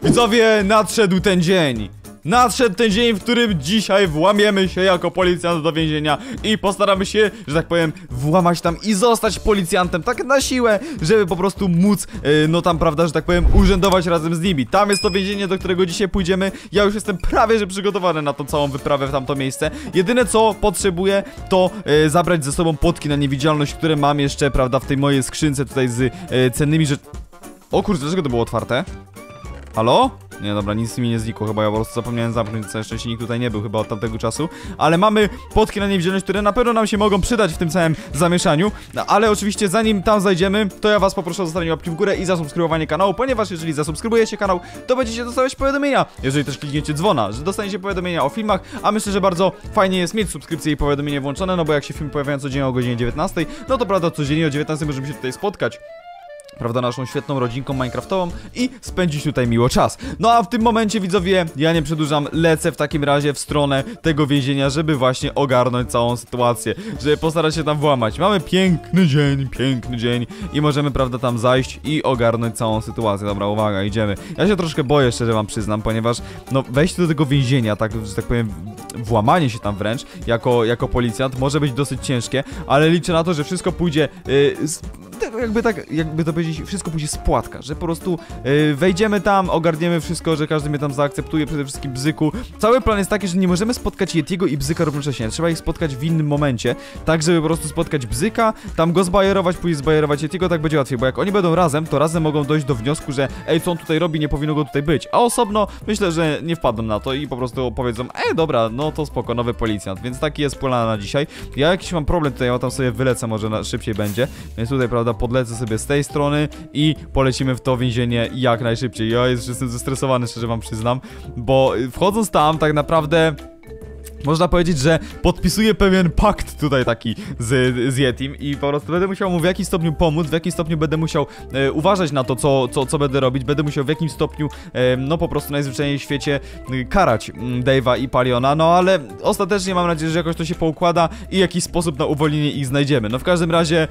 Widzowie, nadszedł ten dzień. Nadszedł ten dzień, w którym dzisiaj włamiemy się jako policjant do więzienia i postaramy się, że tak powiem, włamać tam i zostać policjantem tak na siłę, żeby po prostu móc, no tam, prawda, że tak powiem, urzędować razem z nimi. Tam jest to więzienie, do którego dzisiaj pójdziemy. Ja już jestem prawie, że przygotowany na tą całą wyprawę w tamto miejsce. Jedyne, co potrzebuję, to zabrać ze sobą płotki na niewidzialność, które mam jeszcze, prawda, w tej mojej skrzynce tutaj z cennymi rzeczami. O kurczę, dlaczego to było otwarte? Halo? Nie, dobra, nic mi nie znikło, chyba ja po prostu zapomniałem zamknąć, całe szczęście nikt tutaj nie był chyba od tamtego czasu. Ale mamy płotki na niewidzialność, które na pewno nam się mogą przydać w tym całym zamieszaniu. No, ale oczywiście zanim tam zajdziemy, to ja was poproszę o zostawienie łapki w górę i zasubskrybowanie kanału, ponieważ jeżeli zasubskrybujecie kanał, to będziecie dostawać powiadomienia. Jeżeli też klikniecie dzwona, że dostaniecie powiadomienia o filmach, a myślę, że bardzo fajnie jest mieć subskrypcję i powiadomienie włączone, no bo jak się filmy pojawiają codziennie o godzinie 19, no to prawda, codziennie o 19 możemy się tutaj spotkać, prawda, naszą świetną rodzinką minecraftową i spędzić tutaj miło czas. No a w tym momencie, widzowie, ja nie przedłużam, lecę w takim razie w stronę tego więzienia, żeby właśnie ogarnąć całą sytuację, żeby postarać się tam włamać. Mamy piękny dzień i możemy, prawda, tam zajść i ogarnąć całą sytuację. Dobra, uwaga, idziemy. Ja się troszkę boję, szczerze wam przyznam, ponieważ, no, wejście do tego więzienia, tak, że tak powiem, włamanie się tam wręcz, jako policjant, może być dosyć ciężkie, ale liczę na to, że wszystko pójdzie, jakby to powiedzieć, wszystko pójdzie z płatka, że po prostu wejdziemy tam, ogarniemy wszystko, że każdy mnie tam zaakceptuje, przede wszystkim Bzyku. Cały plan jest taki, że nie możemy spotkać Yetiego i Bzyka równocześnie, trzeba ich spotkać w innym momencie, tak żeby po prostu spotkać Bzyka, tam go zbajerować, później zbajerować Yetiego, tak będzie łatwiej, bo jak oni będą razem, to razem mogą dojść do wniosku, że ej, co on tutaj robi, nie powinno go tutaj być, a osobno myślę, że nie wpadną na to i po prostu powiedzą, dobra, no to spoko, nowy policjant, więc taki jest plan na dzisiaj. Ja jakiś mam problem tutaj, ja tam sobie wylecę, może szybciej będzie, więc tutaj, prawda, podlecę sobie z tej strony i polecimy w to więzienie jak najszybciej. Ja jestem zestresowany, szczerze wam przyznam, bo wchodząc tam tak naprawdę można powiedzieć, że podpisuję pewien pakt tutaj taki z Yetim i po prostu będę musiał mu w jakimś stopniu pomóc, w jakimś stopniu będę musiał uważać na to, co będę robić, będę musiał w jakimś stopniu, no po prostu najzwyczajniej w świecie karać Dave'a i Paliona, no ale ostatecznie mam nadzieję, że jakoś to się poukłada i jakiś sposób na uwolnienie ich znajdziemy. No w każdym razie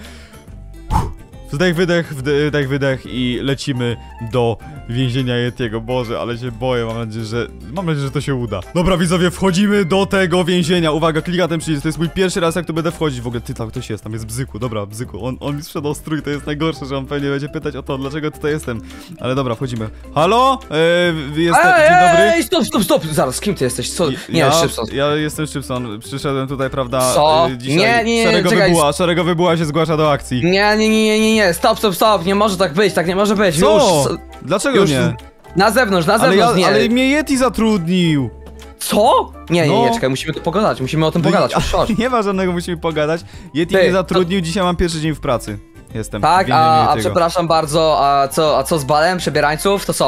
wdech, wydech i lecimy do więzienia Yetiego. Boże, ale się boję, mam nadzieję, że to się uda. Dobra, widzowie, wchodzimy do tego więzienia. Uwaga, klika ten przycisk, to jest mój pierwszy raz, jak tu będę wchodzić. W ogóle, ty, tam ktoś jest, tam jest Bzyku, dobra, Bzyku, on mi sprzedał strój, to jest najgorsze, że on pewnie będzie pytać o to, dlaczego tutaj jestem. Ale dobra, wchodzimy. Halo? Dzień dobry. Ej, stop, zaraz, kim ty jesteś? Co? Nie, Szczypson. Ja jestem Szczypson, przyszedłem tutaj, prawda, co? dzisiaj Nie, szeregowy buła się zgłasza do akcji. Nie, stop, nie może tak być, tak nie może być. Co? Już. Dlaczego już nie? Na zewnątrz, nie. Ale mnie Yeti zatrudnił. Co? Nie, czekaj, musimy to pogadać, musimy o tym pogadać, Nie ma żadnego, musimy pogadać. Yeti mnie zatrudnił, dzisiaj mam pierwszy dzień w pracy. Jestem. Tak, a przepraszam bardzo, a co z balem przebierańców, to co?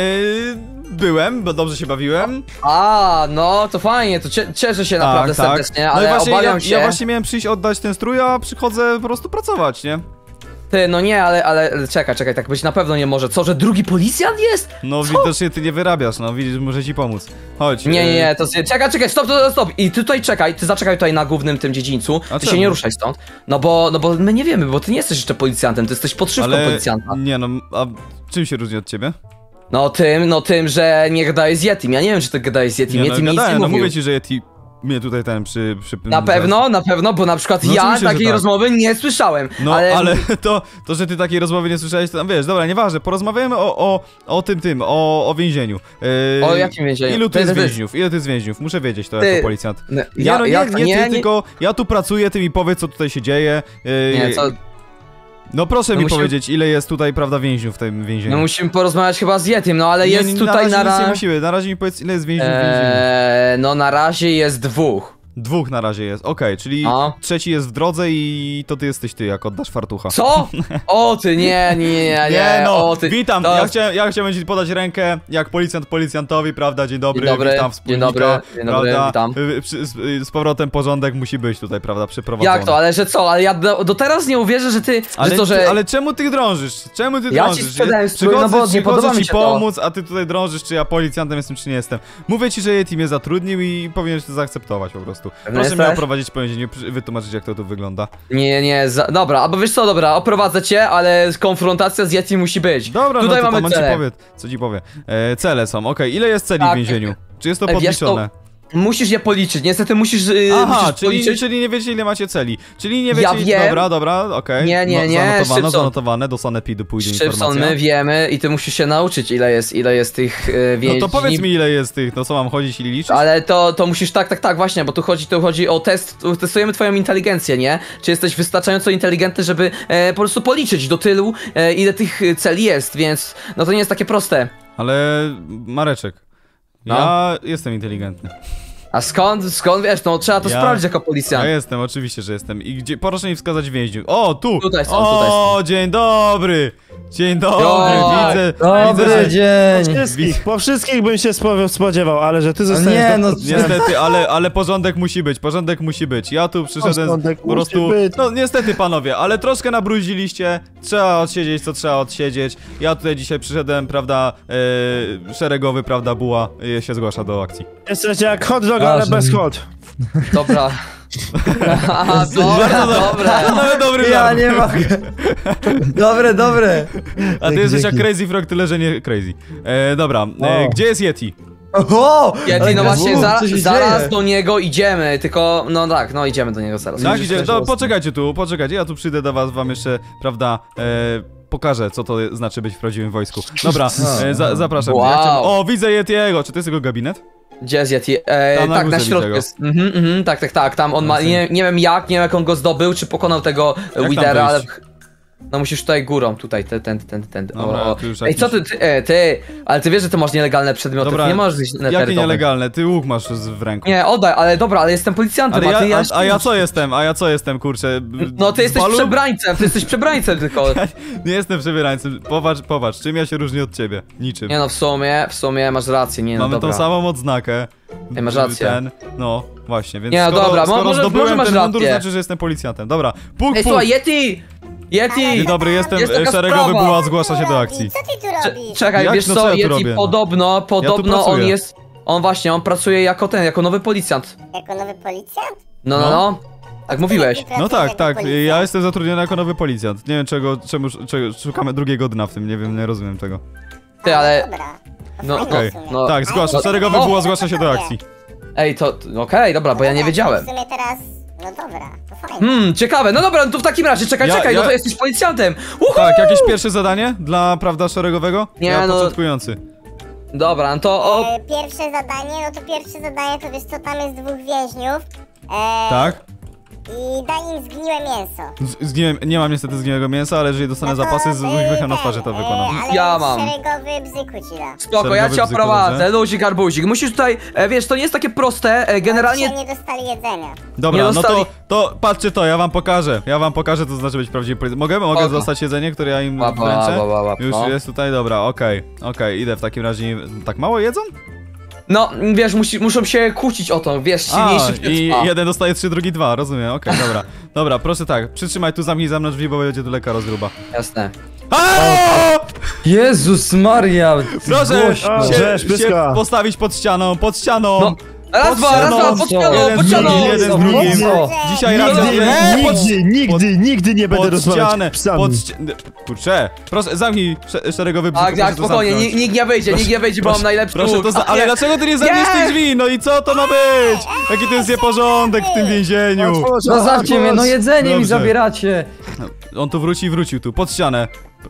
Byłem, bo dobrze się bawiłem. No to fajnie, to cieszę się naprawdę serdecznie, ale właśnie, obawiam się. Ja właśnie miałem przyjść oddać ten strój, a przychodzę po prostu pracować, nie? Ty, no nie, ale czekaj, tak być na pewno nie może. Co, że drugi policjant jest? No widocznie ty nie wyrabiasz, no widzisz, muszę ci pomóc. Chodź. Nie, to czekaj, stop. I ty tutaj zaczekaj tutaj na głównym tym dziedzińcu. Ty się nie ruszaj stąd. No bo my nie wiemy, bo ty nie jesteś jeszcze policjantem, ty jesteś podszywką policjanta. Nie no, a czym się różni od ciebie? No tym, że nie gadałeś z Yetim. Ja nie wiem, czy ty gadałeś z Yetim. Yeti mi nic nie mówił. No mówię ci, że Yeti mnie tutaj przy Na pewno, bo na przykład ja takiej rozmowy nie słyszałem. No ale to, że ty takiej rozmowy nie słyszałeś, to tam wiesz, dobra, nieważne, porozmawiamy o więzieniu. O jakim więzieniu? Ilu to jest więźniów? Muszę wiedzieć to jako policjant. Tylko ja tu pracuję, ty mi powiedz, co tutaj się dzieje. No proszę mi powiedzieć, ile jest tutaj, prawda, więźniów w tym więzieniu. No musimy porozmawiać chyba z Yetim, no ale jest tutaj na razie nie musimy, na razie mi powiedz, ile jest więźniów w więzieniu. No na razie jest 2. 2 na razie jest, okej, czyli trzeci jest w drodze i to ty jesteś ty, jak oddasz fartucha. Co? O ty, nie, witam, ja chciałem ci podać rękę, jak policjant policjantowi, prawda, dzień dobry, witam wspólnika, dzień dobry, witam. Z powrotem porządek musi być tutaj, prawda, przeprowadzony. Jak to, ale że co, ale ja do teraz nie uwierzę, że ty, Ale czemu ty drążysz? Ja ci sprzedałem strój, no bo nie podoba mi się pomóc, a ty tutaj drążysz, czy ja policjantem jestem, czy nie jestem. Mówię ci, że Yeti mnie zatrudnił i powinieneś to zaakceptować po prostu. prostu. Pewny Proszę mnie jesteś? oprowadzić po więzieniu, wytłumaczyć jak to tu wygląda. Nie, dobra, albo wiesz co, dobra, oprowadzę cię, ale konfrontacja z Yeti musi być. Dobra, Tutaj no to mamy tam on ci cele. powie, co ci powie. Cele są, okej, ile jest celi Tak. w więzieniu? Czy jest to Wiesz co, podliczone? musisz je policzyć, niestety musisz, Aha, musisz policzyć. czyli nie wiecie ile macie celi. Czyli nie wiecie... Ja wiem. Dobra, okej. Nie, Zanotowano, Szybson. zanotowane, do sanepidu pójdzie Szybson, informacja. my wiemy i ty musisz się nauczyć ile jest tych No więźni. to powiedz mi ile jest tych, no co mam chodzić i liczyć? Ale to musisz tak właśnie, bo tu chodzi o test, testujemy twoją inteligencję, nie? Czy jesteś wystarczająco inteligentny, żeby po prostu policzyć do tylu, ile tych celi jest, więc no to nie jest takie proste. Ale Mareczek, No. ja jestem inteligentny. A skąd wiesz, no trzeba to Ja- sprawdzić jako policjant. Ja jestem, oczywiście, że jestem. I gdzie, proszę mi wskazać więźniów. O, tu! Tutaj są, O, dzień dobry! Dzień dobry, Oj, widzę, Dobry widzę, że... dzień! Po wszystkich bym się spodziewał, ale że ty zostaniesz... nie, no, Niestety, ale porządek musi być, porządek musi być. Ja tu przyszedłem Porządek po prostu... musi być. No niestety panowie, ale troszkę nabrudziliście. Trzeba odsiedzieć, co trzeba odsiedzieć. Ja tutaj dzisiaj przyszedłem, prawda, szeregowy, prawda, buła się zgłasza do akcji. Jesteś jak hot dog, ale bez hot. Dobra. Aha, dobra. No dobry Ja żart. nie mogę. Dobre. A ty jesteś jak Dzięki. Crazy Frog, tyle że nie Crazy. Dobra, O. gdzie jest Yeti? Oho! Yeti, no właśnie, co się zaraz dzieje? do niego idziemy, tylko, no tak, no idziemy do niego zaraz. Tak, idzie, poczekajcie tu, poczekajcie, ja tu przyjdę do was, wam jeszcze, prawda, pokażę, co to znaczy być w prawdziwym wojsku. Dobra, zapraszam. Wow. Ja chciałem... O, widzę Yetiego, czy to jest jego gabinet? Gdzie jest Yeti? Tam na Tak, górze na środku widzę go. jest. Tak, tam on ma, nie wiem jak on go zdobył, czy pokonał tego tam Widera, ale... wejść? No musisz tutaj górą, tutaj, ten. Dobra, tu już Ej, co jakiś- ty, ale ty wiesz, że ty masz nielegalne przedmioty, Dobra, nie możesz iść na Jakie terytorium. nielegalne, ty łuk masz w ręku. Nie, oddaj, ale dobra, ale jestem policjantem, Ale a ty a ja co jestem, kurczę? No ty jesteś Balu? przebrańcem tylko. Nie jestem przebierańcem, popatrz, czym ja się różnię od ciebie? Niczym. Nie no, w sumie masz rację, nie no Mamy dobra. tą samą odznakę. Ej, masz rację. No, właśnie, więc Nie, no skoro, dobra, skoro może zdobyłem masz ten mundur, rację. znaczy, że jestem policjantem. Dobra, puk. Ej, słuchaj, Yeti! Dzień dobry, jestem Jest taka szeregowy sprawa. buła, zgłasza się do akcji. Co ty tu robisz? Czekaj, Jak? wiesz No co, co ja tu Yeti, robię? podobno on pracuję. jest... On pracuje jako nowy policjant. Jako nowy policjant? No. Tak mówiłeś. No tak, ja jestem zatrudniony jako nowy policjant. Nie wiem czego szukamy drugiego dna w tym, nie wiem, nie rozumiem tego. Ty, ale... Dobra. No, Okej, no. tak, zgłaszam, szeregowy O! buła zgłasza się do akcji. Ej, to... Okej, dobra, bo ja nie wiedziałem. W sumie teraz... No dobra, to fajnie. Ciekawe, no dobra, no to w takim razie, czekaj, Ja- no to jesteś policjantem. Uhu! Tak, jakieś pierwsze zadanie dla, prawda, szeregowego? Nie, Ja no- początkujący. Dobra, no to... O... Pierwsze zadanie, to wiesz co, tam jest dwóch więźniów. Tak? I daj im zgniłe mięso. Nie mam niestety zgniłego mięsa, ale jeżeli dostanę No to, zapasy z uśmiechem na twarzy, to wykonam. Ale Ja mam. szeregowy bzyku ci da. Spoko, ja Szeregowy cię bzyku, oprowadzę, dobrze? luzik, arbuzik. Musisz tutaj, wiesz, to nie jest takie proste, generalnie... Dzisiaj nie dostali jedzenia. Dobra, Nie no dostali- to patrzcie to, ja wam pokażę, co to znaczy być prawdziwym policjantem. Mogę Spoko. dostać jedzenie, które ja im Łap, wręczę? łap, Już no. jest tutaj, dobra, okej, idę w takim razie. Tak mało jedzą? No, wiesz, muszą się kłócić o to, wiesz, silniejszy I przetrwa. jeden dostaje 3, drugi 2, rozumiem, okej, dobra. Dobra, proszę tak, przytrzymaj tu, zamknij za mną drzwi, bo będzie tu lekka rozruba. Jasne. Aaaa! Jezus Maria! Proszę O, rzeź, się pyska. postawić pod ścianą, No, raz, dwa, ścianą. pod ścianą, Jeden pod z ścianą! drugim, jeden z drugim. Co? Dzisiaj razem... Nigdy nie będę Pod rozmawiać ścianę, z psami. Kurczę, proszę, zamknij szeregowy bzyku, Tak, proszę tak, to spokojnie, zamknąć. nikt nie wyjdzie, bo mam najlepszy Proszę łuk. to ale Nie. dlaczego ty nie zamkniesz tych drzwi? No i co to ma być? Jaki to jest nieporządek w tym więzieniu? Zostawcie mnie, no jedzenie mi Dobrze. zabieracie! On tu wrócił tu, pod ścianę.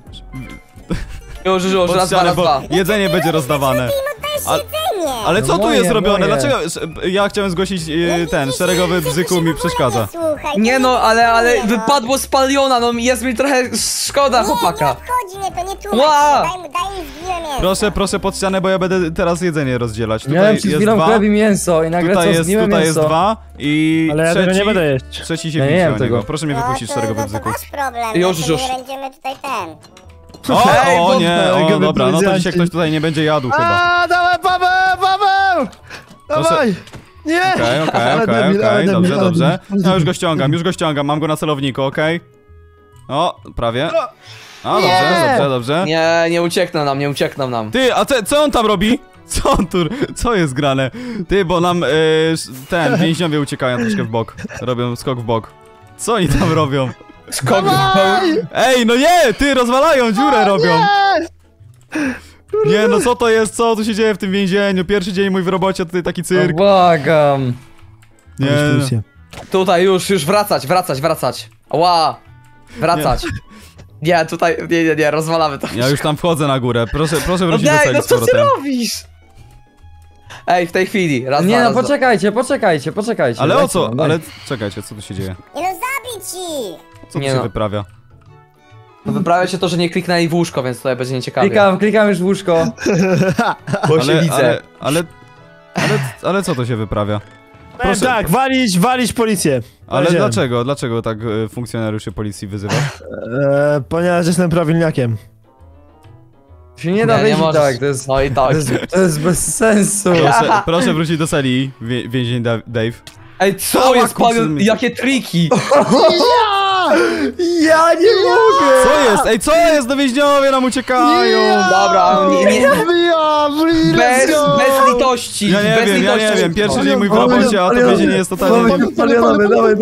Już, Pod raz, ścianę, dwa. bo jedzenie będzie rozdawane. Jedzenie! Ale co No tu jest moje, robione? moje. Dlaczego? Ja chciałem zgłosić ten, szeregowy bzyku mi przeszkadza. Słuchaj, Nie no, to ale nie, wypadło z paliona, no jest mi trochę szkoda Nie chłopaka. odchodzi, nie, to nie tłumacz. Ła! Daj im zgniłe mięso. Proszę pod ścianę, bo ja będę teraz jedzenie rozdzielać. Miałem Tutaj przed jest chwilą 2, chleb i mięso i nagle co, zgniłe tutaj jest mięso. 2 i Ale ja tego nie będę jeść. trzeci się Ja nie wisi jem o tego. niego. Proszę mnie wypuścić szeregowy no to bzyku. masz problem, Już. no to nie będziemy tutaj ten. Ej, O bo- nie, Szeregowy dobra, no to dzisiaj policjanci. ktoś tutaj nie będzie jadł chyba. A, dawaj, Paweł! Dawaj! Nie! Ale debil, Dobrze. debil. No już go ściągam, mam go na celowniku, okej? O, prawie. A, dobrze. Nie uciekną nam. Ty, a co on tam robi? Co jest grane? Ty, bo nam więźniowie uciekają troszkę w bok. Robią skok w bok. Co oni tam robią? Skok Ej, no nie! Ty, rozwalają, dziurę robią! Nie, no co to jest? Co tu się dzieje w tym więzieniu? Pierwszy dzień mój w robocie, a tutaj taki No cyrk. błagam. Nie. Tutaj już wracać. Ła! Wracać. Nie, tutaj, nie, rozwalamy to. Ja już tam wchodzę na górę. Proszę No wrócić do celi no z co ty powrotem. robisz? Ej, w tej chwili, raz, Nie dwa, no, raz, poczekajcie. Ale o Dajcie co? nam, daj. Ale czekajcie, co tu się dzieje? Nie no, zabić ich! Co tu Nie się no. wyprawia? No wyprawia się to, że nie kliknęli w łóżko, więc tutaj będzie nieciekawie. Klikam już w łóżko. Bo się widzę. Ale co to się wyprawia? Proszę. Tak, walić policję. Ale Powiedziałem. dlaczego tak funkcjonariuszy policji wyzywa? Ponieważ jestem prawilniakiem. Się nie da Nie wyjść możesz. tak, to jest... No i tak. To jest bez sensu. Proszę wrócić do celi, więzień Dave. Ej, co Cała jest, kupca- panią? Jakie triki! Ja nie mogę! Co jest? Ej, co jest? Do więźniowie nam uciekają! Dobra, nie. Bez go! litości! Ja nie bez wiem, litości. Pierwszy dzień mój w robocie, a to więzienie jest totalnie... Dawaj.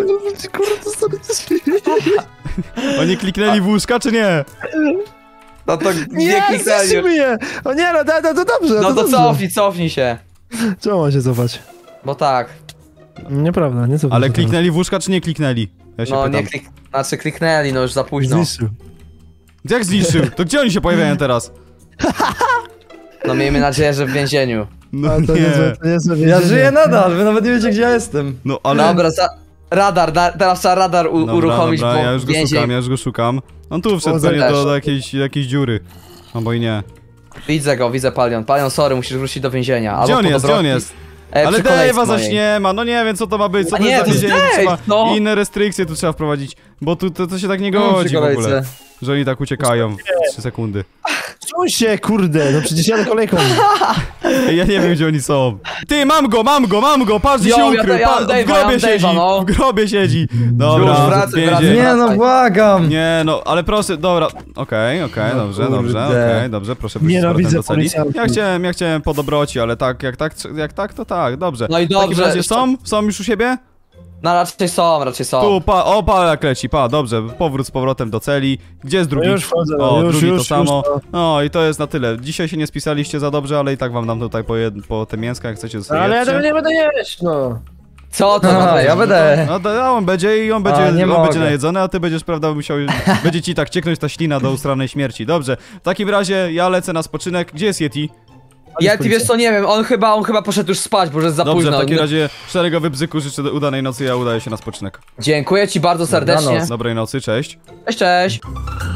Oni kliknęli w łóżka, czy nie? No to nie Nie, kliknęli. mnie! O nie, no to dobrze, No to dobrze. cofnij się. Czemu mam się cofać? Bo tak. Nieprawda, nie cofam Ale się kliknęli w łóżka, czy nie kliknęli? Ja się No pytam. nie znaczy kliknęli, no już za teraz. późno. Zniszczył. Jak zniszczył? To gdzie oni się pojawiają teraz? No miejmy nadzieję, że w więzieniu. No A to nie. niezłe Ja żyję nadal, wy nawet nie wiecie gdzie ja jestem. No ale... Dobra, radar, teraz trzeba radar uruchomić, dobra, bo ja już go więzień... szukam, On tu wszedł O, pewnie też. do jakiejś dziury. No bo i nie. Widzę Palion. Palion, sorry, musisz wrócić do więzienia. Gdzie Albo on po jest? dobroci- Ale przy kolejce Dave'a zaś mojej. nie ma, no nie wiem co to ma być, co A to nie, jest za to jest więzienie, Dave, trzeba no. inne restrykcje tu trzeba wprowadzić, bo tu to się tak nie Przy godzi w ogóle, kolejce. że oni tak uciekają w 3 sekundy. Suń się, kurde, no przecież jadę kolejką. Ej, ja nie wiem gdzie oni są. Ty, mam go, patrz gdzie Jo, się ja ukrył, mam w Dave'a, grobie siedzi, no. w grobie siedzi. Dobra, Już, wracaj, więzień. Nie no, błagam. Nie no, ale proszę, dobra, okej, dobrze, kurde. dobrze, proszę wrócić z powrotem Nienawidzę do celi. policjantów. Ja chciałem po dobroci, ale jak tak, to tak, dobrze. No i W takim dobrze, razie jeszcze- są już u siebie? No raczej są. Tu, jak leci, dobrze, powrót z powrotem do celi. Gdzie jest drugi? No już wchodzę, O, już, drugi to już, samo. już, No i to jest na tyle. Dzisiaj się nie spisaliście za dobrze, ale i tak wam dam tutaj po te mięska, jak chcecie sobie Ale ja jedzcie. tego nie będę jeść, no. Co to ma Aha, być? ja będę. No to on będzie nie on będzie mogę. najedzony, a ty będziesz, prawda, musiał... będzie ci tak cieknąć ta ślina do ustranej śmierci. Dobrze, w takim razie ja lecę na spoczynek. Gdzie jest Yeti? Yeti, wiesz co, nie wiem, on chyba poszedł już spać, bo już jest za Dobrze, późno. w takim razie szeregowy bzyku życzę udanej nocy, ja udaję się na spoczynek. Dziękuję ci bardzo serdecznie. Dobranoc. Dobrej nocy, cześć. Cześć.